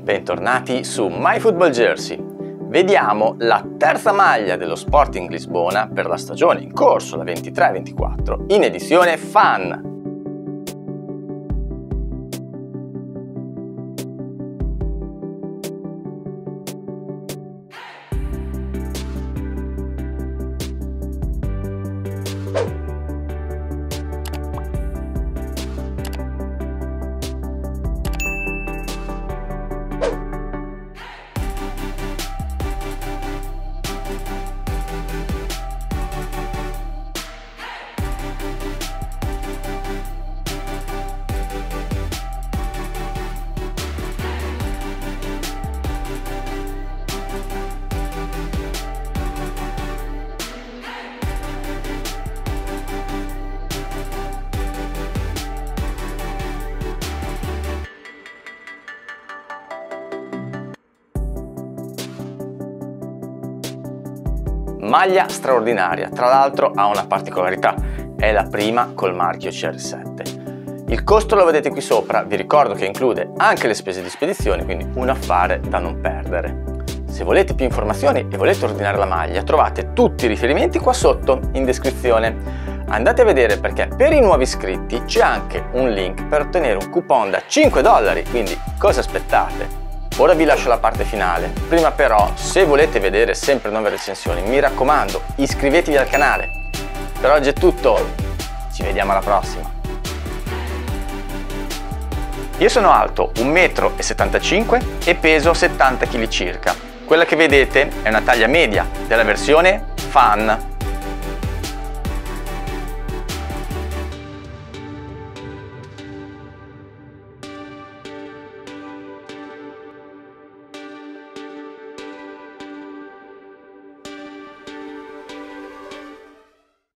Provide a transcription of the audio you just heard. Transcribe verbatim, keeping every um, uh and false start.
bentornati su MyFootballJersey. Vediamo la terza maglia dello Sporting Lisbona per la stagione in corso, la ventitré ventiquattro, in edizione Fan. Maglia straordinaria, tra l'altro ha una particolarità, è la prima col marchio C R sette. Il costo lo vedete qui sopra, vi ricordo che include anche le spese di spedizione, quindi un affare da non perdere. Se volete più informazioni e volete ordinare la maglia, trovate tutti i riferimenti qua sotto in descrizione. Andate a vedere perché per i nuovi iscritti c'è anche un link per ottenere un coupon da cinque dollari, quindi cosa aspettate? Ora vi lascio la parte finale, prima però se volete vedere sempre nuove recensioni mi raccomando iscrivetevi al canale. Per oggi è tutto, ci vediamo alla prossima. Io sono alto un metro e settantacinque e peso settanta chili circa, quella che vedete è una taglia media della versione Fan.